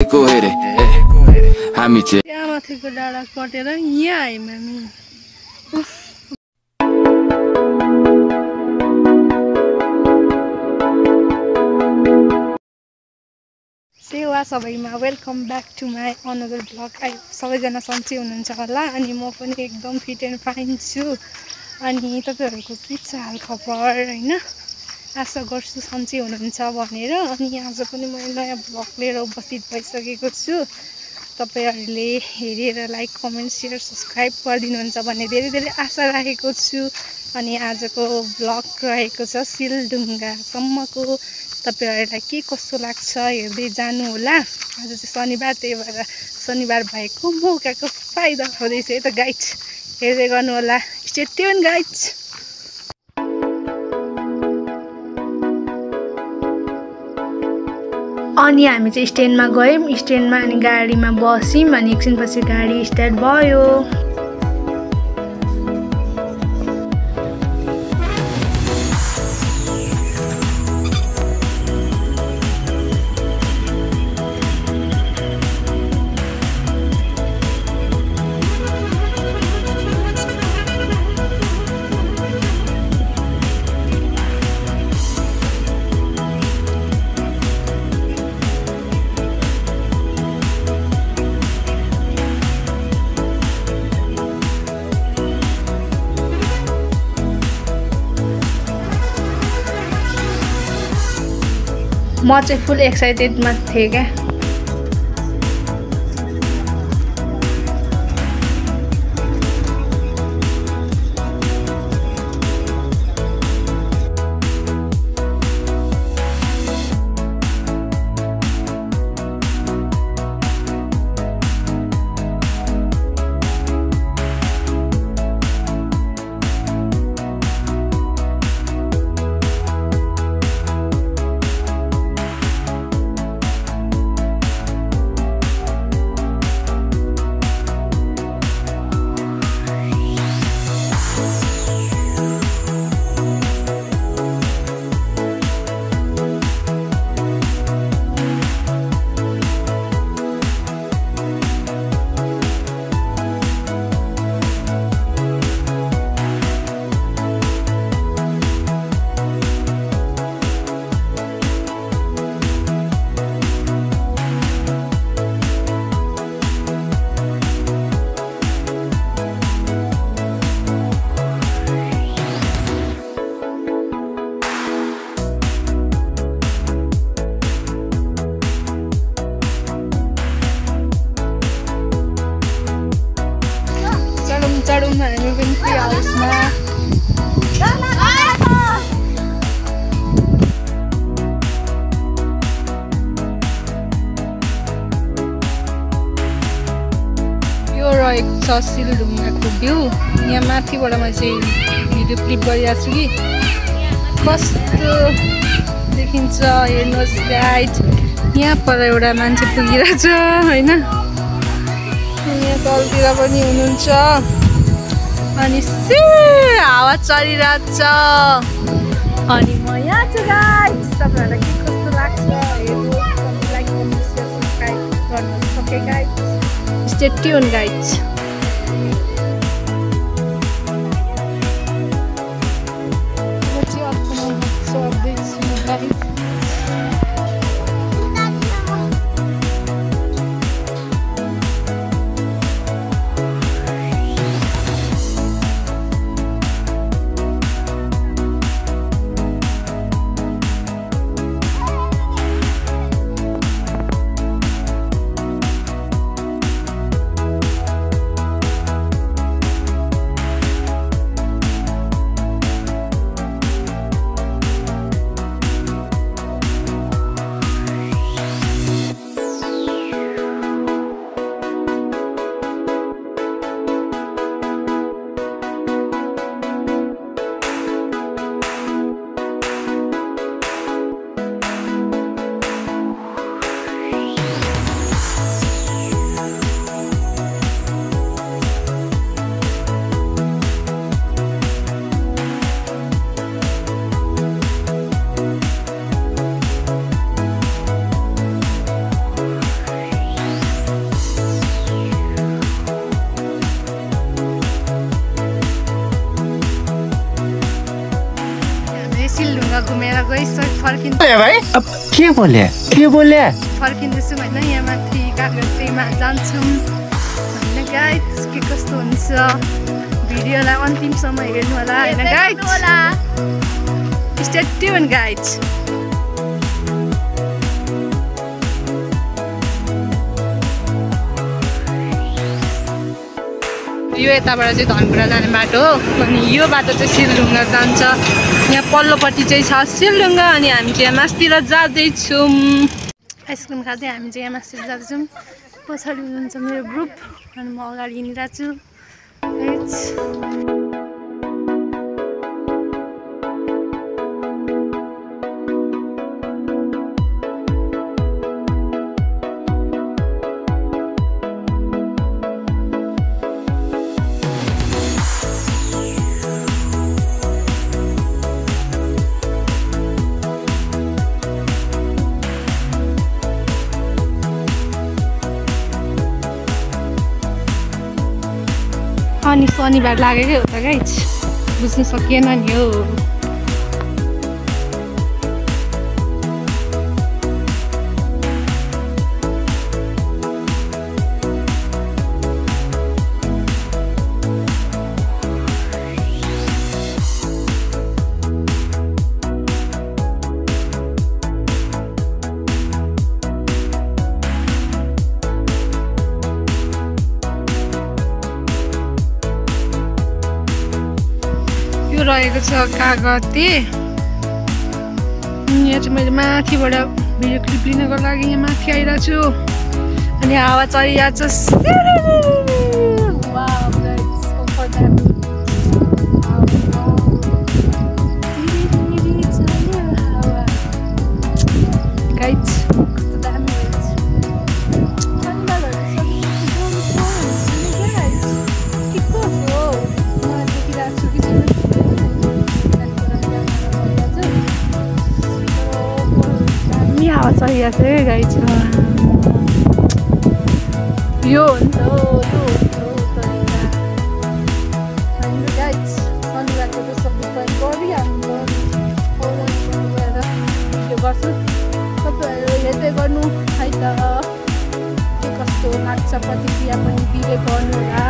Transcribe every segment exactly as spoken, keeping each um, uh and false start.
go ahead. हामी चाहिँ यहाँ माथिको डाँडा कटेर यहाँ आयौँ हामी। सेवा सबैमा welcome back to my another blog. आई सबैजना सन्चै हुनुहुन्छ होला अनि म पनि एकदम फिट एन्ड फाइन छु। अनि तपाईँहरूको के छ हाल खबर हैन, आशा गर्छु सन्चै हुनुहुन्छ भनेर। अनि आज पनि म नयाँ ब्लग लिएर उपस्थित भइसकेको छु। तपाईहरुले हेरेर लाइक कमेन्ट शेयर सब्स्क्राइब गरिदिनुहुन्छ भन्ने धेरै धेरै आशा राखेको छु। अनि आजको ब्लग रहेको छ सिलढुङ्गासम्मको। तपाईहरुलाई के कस्तो लाग्छ हेर्दै जानु होला। आज चाहिँ शनिबार, त्यही भएर शनिबार भएको मौकाको फाइदा उठाउँदैछु है त गाइज, हेर्दै गर्नु होला। Stay tune guys. अनि हामी चाहिँ स्ट्यान्डमा गयौँ, स्ट्यान्डमा अनि गाडीमा बस्यौँ। अनि एकछिनपछि गाडी स्टार्ट भयो। म चाहिँ फुल एक्साइटेडमा थिएँ क्या। चढौँ हामी पनि ट्री हाउसमा। यो रहेको छ सिलढुङ्गाको भ्यू। यहाँ माथिबाट म चाहिँ भिडियो क्लिप गरिरहेको छु कि कस्तो देखिन्छ हेर्नुहोस् गाइज। यहाँ पर एउटा मान्छे पुगिरहेको छ होइन, यहाँ तलतिर पनि हुनुहुन्छ। अनि हावा चलिरहेछ अनि म यहाँ छु गाइज। तपाईँहरूलाई के कस्तो लाग्छ हेर्नुहोस्, लाइक कमेन्ट शेयर सब्स्क्राइब गर्नुहोस्। Okay guys, stay tune guys. म चाहिँ अर्को सर्दैछु गाइज। के बोले के बोले फर्किँदैछु होइन यहाँ माथि कागजमा जान्छौँ होइन गाइज के कस्तो हुन्छ भिडियोलाई अन्तिमसम्म हेर्नु होला होइन गाइज स्टे ट्युन गाइज यो यताबाट चाहिँ धनकुटा जाने बाटो हो अनि यो बाटो चाहिँ सिलढुङ्गा जान्छ यहाँ पल्लोपट्टि चाहिँ छ सिलढुङ्गा अनि हामी चाहिँ यहाँ मासतिर जाँदैछौँ आइसक्रिम खाँदै हामी चाहिँ यहाँ मासतिर जाँदैछौँ पछाडि हुनुहुन्छ मेरो ग्रुप अनि म अगाडि हिँडिरहेको छु अनि शनिबार लागेकै हो त गाइज बुझ्नु सकिएन नि हो रहेको छ कागती यहाँ चाहिँ मैले माथिबाट भिडियो क्लिप लिनको लागि यहाँ माथि आइरहेको छु अनि हावा चलिरहेको छ चलिरहेको छ है गाइज यो हो नि त हो यो तरिका हाम्रो गाइज शनिबारको चाहिँ सबै गरिहाल्नु गएर त्यो गर्छु तपाईँहरू हेर्दै गर्नु है त के कस्तो लाग्छ प्रतिक्रिया पनि दिँदै गर्नु होला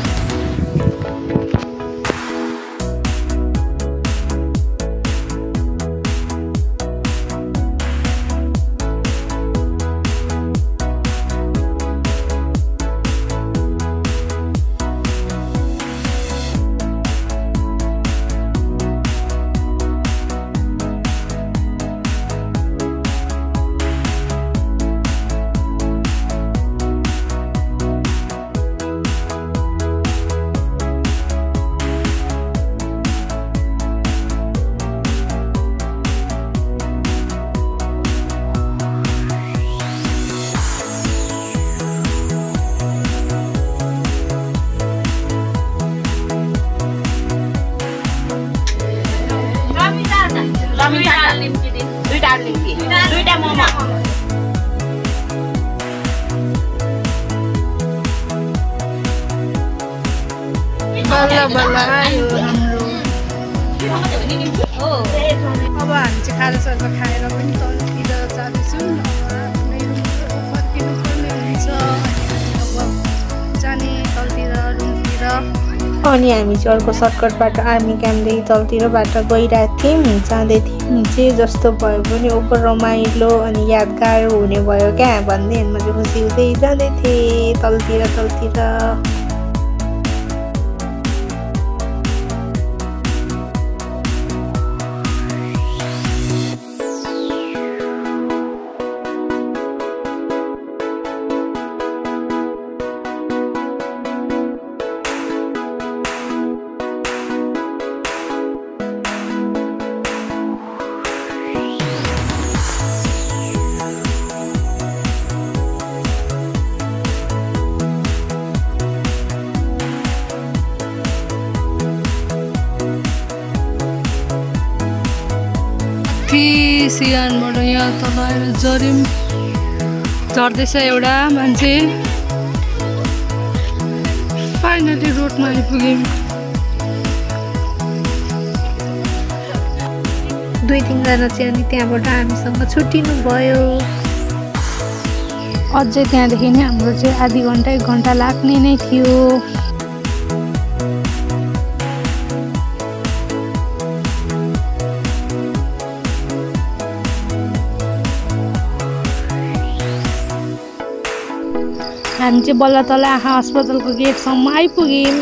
बल्ल बल्ल आयो हाम्रो अब हामी चाहिँ खाजासाजा खाएर पनि तलतिर जाँदैछौँ फर्किनु पर्ने हुन्छ अब जाने तलतिर रुमतिर अनि हामी चाहिँ अर्को सर्टकटबाट आर्मी क्याम्पदेखि तलतिरबाट गइरहेको थियौँ जाँदै थियौँ जे जस्तो भयो पनि ओभर रमाइलो अनि यादगार हुने भयो क्या भन्दै म चाहिँ खुसी हुँदै जाँदै थिएँ तलतिर तलतिर सिगानबाट यहाँ तल आएर झऱ्यौँ झर्दैछ एउटा मान्छे फाइनली रोडमा आइपुग्यौँ दुई तिनजना चाहिँ अनि त्यहाँबाट हामीसँग छुट्टिनु भयो। अझै त्यहाँदेखि नै हाम्रो चाहिँ आधी घन्टा एक घन्टा लाग्ने नै थियो। हामी चाहिँ बल्ल तल आँखा अस्पतालको गेटसम्म आइपुग्यौँ।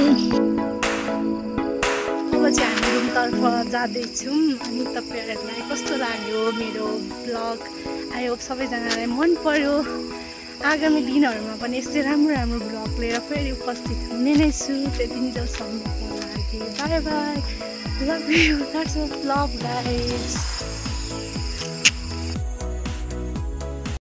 अब चाहिँ हामी रुमतर्फ जाँदैछौँ। अनि तपाईँहरूलाई कस्तो लाग्यो मेरो ब्लग? आई होप सबैजनालाई मन पर्यो। आगामी दिनहरूमा पनि यस्तै राम्रो राम्रो ब्लग लिएर फेरि उपस्थित हुने नै छु। त्यति नै सम्मको लागि bye bye, love you, lots of love guys.